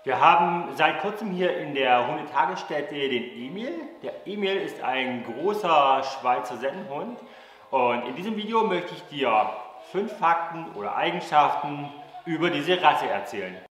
Wir haben seit kurzem hier in der Hundetagesstätte den Emil. Der Emil ist ein großer Schweizer Sennenhund und in diesem Video möchte ich dir 5 Fakten oder Eigenschaften über diese Rasse erzählen.